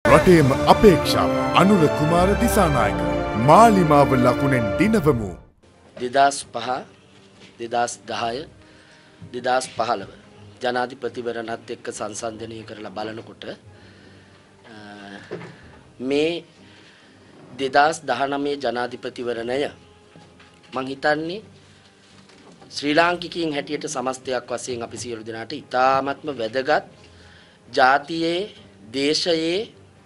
රටේම අපේක්ෂාව අනුර කුමාර දිසානායක මාලිමාව ලකුණෙන් දිනවමු 2005 2010 2015 ජනාධිපතිවරණත් එක්ක සංසන්දනය කරලා බලනකොට මේ 2019 ජනාධිපතිවරණය මං හිතන්නේ ශ්‍රී ලාංකිකයින් හැටියට සමස්තයක් වශයෙන් අපි සියලු දෙනාට ඉතාමත්ම වැදගත් ජාතියේ දේශයේ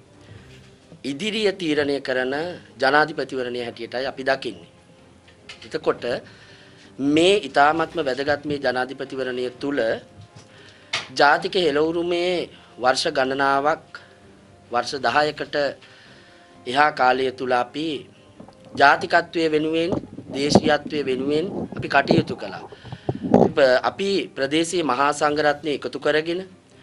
ඉදිරිය තීරණය කරන ජනාධිපතිවරණය හැටියටයි අපි දකින්නේ. එතකොට මේ ඉතාමත්ම වැදගත් මේ ජනාධිපතිවරණය තුල ජාතික හෙළවුරුමේ වර්ෂ ගණනාවක් වර්ෂ 10කට එහා කාලය තුල අපි ජාතිකත්වයේ වෙනුවෙන් දේශීයත්වයේ වෙනුවෙන් අපි කටයුතු කළා. අපි ප්‍රදේශීය මහා සංඝරත්නය එකතු කරගෙන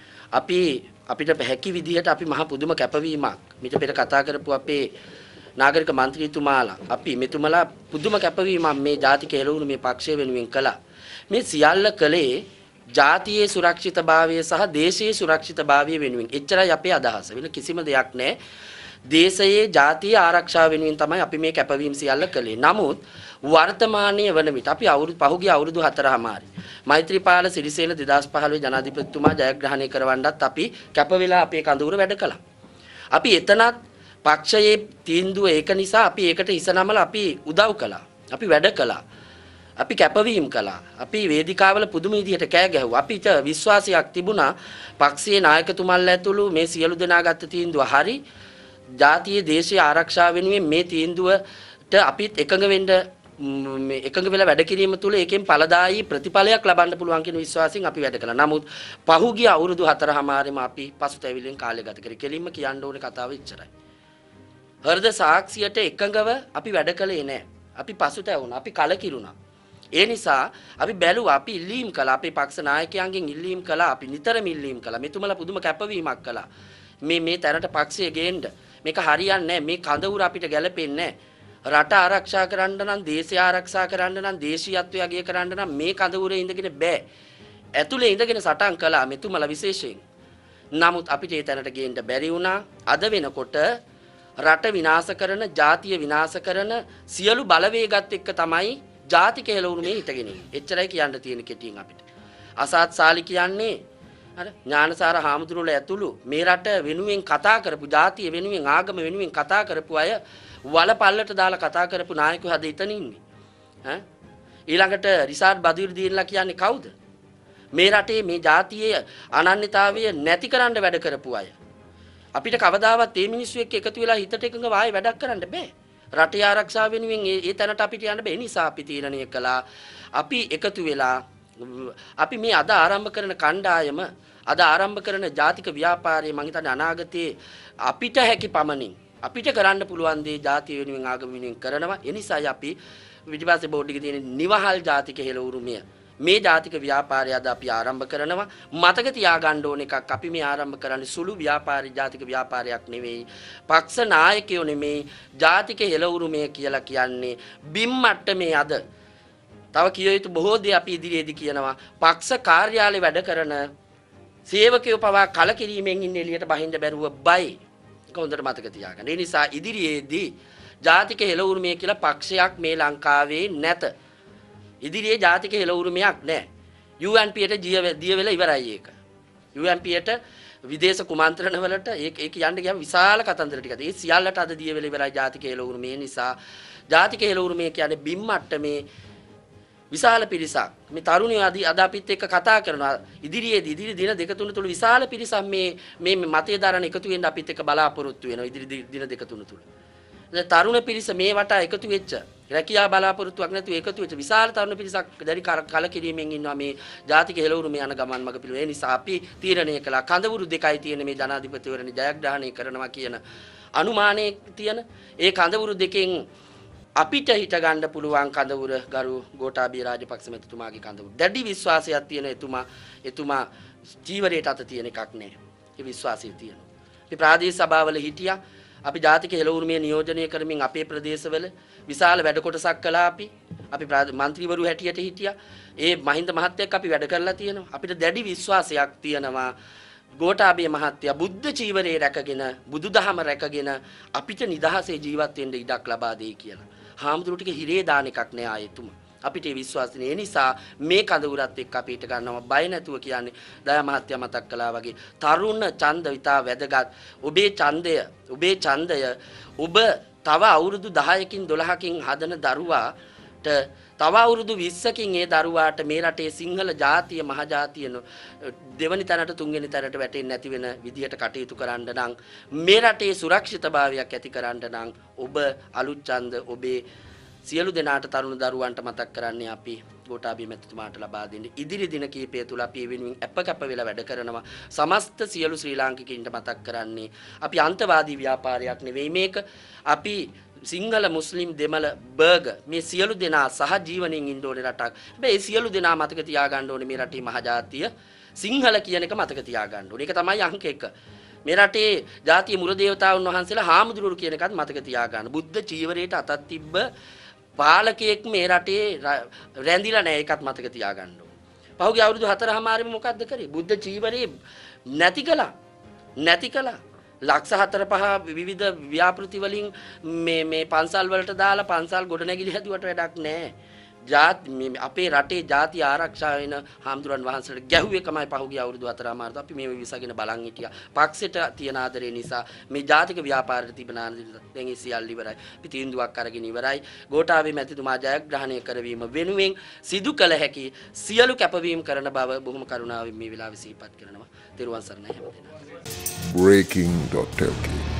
අපිට හැකි විදිහට අපි මහ පුදුම කැපවීමක් මිට පෙර කතා කරපු අපේ නාගරික මන්ත්‍රීතුමාලා අපි මෙතුමලා පුදුම කැපවීමක් මේ ජාතික හෙළවුරු මේ පක්ෂය වෙනුවෙන් කළා. මේ සියල්ල කළේ ජාතියේ සුරක්ෂිතභාවය සහ දේශීය සුරක්ෂිතභාවය වෙනුවෙන්. එච්චරයි අපේ අදහස. වෙන කිසිම දෙයක් නැහැ. දේශයේ ජාතිය ආරක්ෂාව වෙනුවෙන් තමයි අපි මේ කැපවීම සියල්ල කළේ. නමුත් වර්තමානයේ වන විට අපි පහුගිය අවුරුදු 4මාරි මෛත්‍රීපාල සිරිසේන 2015 ජනාධිපතිතුමා ජයග්‍රහණය කරවන්නත් අපි කැප වෙලා අපේ කඳවුර වැඩ කළා. අපි එතනත් පක්ෂයේ තීන්දුව ඒක නිසා අපි ඒකට හිස නමලා අපි උදව් කළා. අපි වැඩ කළා. අපි කැපවීම කළා. අපි වේදිකාවල පුදුම විදිහට කෑ ගැහුවා. අපිට විශ්වාසයක් තිබුණා පක්ෂයේ නායකතුමන්ලා ඇතුළු මේ සියලු දෙනා ගත්ත තීන්දුව හරි. ජාතියේ දේශීය ආරක්ෂාව වෙනුවෙන් මේ තීන්දුවට අපිත් එකඟ වෙලා වැඩ කිරීම තුළ ඒකෙන් ඵලදායී ප්‍රතිඵලයක් ලබන්න පුළුවන් කියන විශ්වාසයෙන් අපි වැඩ කළා. නමුත් පහුගිය අවුරුදු 4මාරෙම අපි පසුතැවිල්ලෙන් කාලය ගත කරේ. කෙලින්ම කියන්න ඕනේ කතාව ඉච්චරයි. හෘද සාක්ෂියට එකඟව අපි වැඩ කළේ නැහැ. අපි පසුතැවුණා. අපි කලකිරුණා. ඒ නිසා අපි බැලුවා අපි ඉල්ලීම් කළා. අපේ පක්ෂ නායකයන්ගෙන් ඉල්ලීම් කළා. අපි නිතරම ඉල්ලීම් කළා. මෙතුමලා පුදුම කැපවීමක් කළා. මේ තැනට පක්ෂය ගේන්න. මේක හරියන්නේ නැහැ. මේ කඳවුර අපිට ගැලපෙන්නේ නැහැ. රට ආරක්ෂා කරන්න නම් දේශය ආරක්ෂා කරන්න නම් දේශීයත්වය අගය කරන්න නම් මේ කඳවුරේ ඉඳගෙන බෑ. ඇතුලේ ඉඳගෙන සටන් කළා මෙතුමලා විශේෂයෙන්. නමුත් අපිට ඒ තැනට ගේන්න බැරි වුණා. අද වෙනකොට රට විනාශ කරන, ජාතිය විනාශ කරන සියලු බලවේගات එක්ක තමයි ජාතික හෙළවුරු මේ හිටගෙන ඉන්නේ. එච්චරයි කියන්න තියෙන කෙටියෙන් අපිට. අසත් සාලි කියන්නේ අර ඥානසාර හාමුදුරුවෝ ඇතුළු මේ රට වෙනුවෙන් කතා කරපු, ජාතිය වෙනුවෙන්, ආගම වෙනුවෙන් කතා කරපු අය වල පල්ලට දාලා කතා කරපු නායකයෝ හද ඉතන ඉන්නේ. ඊළඟට රිසාඩ් බදුරුදීන්ලා කියන්නේ කවුද? මේ රටේ මේ ජාතියේ අනන්‍යතාවය නැති කරන්න වැඩ කරපු අය. අපිට කවදාවත් මේ මිනිස්සු එක්ක එකතු වෙලා හිතට එකඟව ආයෙ වැඩක් කරන්න බෑ. රටේ ආරක්ෂාව වෙනුවෙන් ඒ තැනට අපිට යන්න බෑ. ඒ නිසා අපි තීරණය කළා අපි එකතු වෙලා අපි මේ අද ආරම්භ කරන කණ්ඩායම අද ආරම්භ කරන ජාතික ව්‍යාපාරයේ මම හිතන්නේ අනාගතයේ අපිට හැකි පමණින් අපිට කරන්න පුළුවන් දේ ජාතිය වෙනුවෙන් ආගම වෙනුවෙන් කරනවා. ඒ නිසායි අපි විජිපාසේ බෝඩ් එකේ තියෙන නිවහල් ජාතික හෙළවුරුමය මේ ජාතික ව්‍යාපාරය අද අපි ආරම්භ කරනවා. මතක තියාගන්න ඕන එකක් අපි මේ ආරම්භ කරන්නේ සුළු ව්‍යාපාරී ජාතික ව්‍යාපාරයක් නෙවෙයි. පක්ෂ නායකයෝ නෙමෙයි. ජාතික හෙළවුරුමය කියලා කියන්නේ බිම් මට්ටමේ අද තව කිය යුතු බොහෝ දේ අපි ඉදිරියේදී කියනවා. පක්ෂ කාර්යාලේ වැඩ කරන සේවකයෝ පවා කලකිරීමෙන් ඉන්න එළියට බහින්න බැරුව බයි. ඒක හොඳට මතක තියාගන්න. ඒ නිසා ඉදිරියේදී ජාතික හෙළවුරුමය කියලා පක්ෂයක් මේ ලංකාවේ නැත. ඉදිරියේ ජාතික හෙළවුරුමයක් නැහැ. UNPට දිය වෙලා ඉවරයි ඒක. UNPට විදේශ කුමන්ත්‍රණ වලට ඒක යන්න ගියාම විශාල කතන්දර ටිකක්. ඒ සියල්ලට අද දිය වෙලා ඉවරයි ජාතික හෙළවුරුමය නිසා. ජාතික හෙළවුරුමය කියන්නේ බිම් මට්ටමේ විශාල පිරිසක් මේ තරුණයෝ අද අපිත් එක්ක කතා කරනවා ඉදිරියේදී ඉදිරි දින දෙක තුන තුල විශාල පිරිසක් මේ මතය දරන එකතු වෙන්න අපිත් එක්ක බලාපොරොත්තු වෙනවා ඉදිරි දින දෙක තුන තුල. තරුණ පිරිස මේ වටා එකතු වෙච්ච රැකියා බලාපොරොත්තුවක් නැතුව එකතු වෙච්ච විශාල තරුණ පිරිසක් දැඩි කලකිරීමෙන් ඉන්නවා මේ ජාතික හෙළවුරුමේ යන ගමන් මඟ පිළිවෙල. ඒ නිසා අපි තීරණය කළා කඳවුරු දෙකයි තියෙන මේ ජනාධිපතිවරණේ ජයග්‍රහණය කරනවා කියන අනුමානයේ තියෙන ඒ කඳවුරු දෙකෙන් අපිට හිට ගන්න පුළුවන් කඳවුර ගරු ගෝඨාභය රාජපක්ෂ මැතිතුමාගේ කඳවුර. දැඩි විශ්වාසයක් තියෙන එතුමා ජීවරයට අත තියෙන එකක් නෑ. ඒ විශ්වාසය තියෙනවා. අපි ප්‍රාදේශ සභාවල හිටියා. අපි ජාතික හෙළවුරුමේ නියෝජනය කරමින් අපේ ප්‍රදේශවල විශාල වැඩ කොටසක් කළා අපි. අපි මන්ත්‍රීවරු හැටියට හිටියා. ඒ මහින්ද මහත්තයෙක් අපි වැඩ කරලා තියෙනවා. අපිට දැඩි විශ්වාසයක් තියෙනවා ගෝඨාභය මහත්තයා බුද්ධ චීවරේ රැකගෙන බුදුදහම රැකගෙන අපිට නිදහසේ ජීවත් වෙන්න ඉඩක් ලබා දෙයි කියලා. හාමුදුරු ටික හිරේ දාන එකක් නෑ ආයෙතුම. අපිට විශ්වාසනේ. ඒ නිසා මේ කඳවුරත් එක්ක අපිට ගන්නවා බය නැතුව කියන්නේ දයා මහත්තයා මතක් කළා වගේ තරුණ ඡන්ද විතා වැදගත්. ඔබේ ඡන්දය ඔබ තව අවුරුදු 10කින් 12කින් හදන දරුවාට තව අවුරුදු 20කින් ඒ දරුවාට මේ රටේ සිංහල ජාතිය මහ ජාතිය දෙවනි තැනට තුන්වෙනි තැනට වැටෙන්නේ නැති වෙන විදිහට කටයුතු කරන්න නම් මේ රටේ සුරක්ෂිතභාවයක් ඇති කරන්න නම් ඔබ අලුත් ඡන්ද ඔබේ සියලු දෙනාට තරුණ දරුවන්ට මතක් කරන්නේ අපි ගෝඨාභය මැතිතුමාට ලබා දෙන්නේ ඉදිරි දින කීපය තුල අපි වෙනුවෙන් අපකප වෙලා වැඩ කරනවා සමස්ත සියලු ශ්‍රී ලාංකිකයින්ට මතක් කරන්නේ අපි අන්තවාදී ව්‍යාපාරයක් නෙවෙයි මේක අපි සිංහල මුස්ලිම් දෙමළ බර්ග මේ සියලු දෙනා සහ ජීවණයෙන් ඉන්න ඕනේ රටක්. හැබැයි මේ සියලු දෙනා මතක තියාගන්න ඕනේ මේ රටේ මහජාතිය සිංහල කියන එක මතක තියාගන්න ඕනේ. ඒක තමයි අංක 1. මේ රටේ ජාතිය මුර දේවතාවුන් වහන්සේලා හාමුදුරුවෝ කියන එකත් මතක තියාගන්න. බුද්ධ චීවරයට අතක් තිබ්බ පාලකයෙක් මේ රටේ රැඳිලා නැහැ ඒකත් මතක තියාගන්න ඕනේ. පහුගිය අවුරුදු 4මාරෙම මොකද්ද කරේ? බුද්ධ චීවරේ නැති කළා. ලක්ෂ 4-5 විවිධ ව්‍යාපෘති වලින් මේ පන්සල් වලට දාලා පන්සල් ගොඩනැගිලි හැදුවට වැඩක් නැහැ. අපේ රටේ ජාතිය ආරක්ෂා වෙන හාමුදුරන් වහන්සේට ගැහුවේ කමයි පහුගිය අවුරුදු 4මාරට අපි මේ විසගෙන බලන් හිටියා. පක්ෂයට තියෙන ආදරේ නිසා මේ ජාතික ව්‍යාපාරයට තිබෙන ආදරේ දැන් ඒ සියල්ල ඉවරයි. අපි තීන්දුවක් අරගෙන ඉවරයි. ගෝඨාභය මැතිතුමා ජයග්‍රහණය කරවීම වෙනුවෙන් සිදු කළ හැකි සියලු කැපවීම් කරන බව බොහොම කරුණාවෙන් මේ වෙලාවේ සිහිපත් කරනවා. තෙරුවන් සරණයි හැමදෙනාට. breaking.lk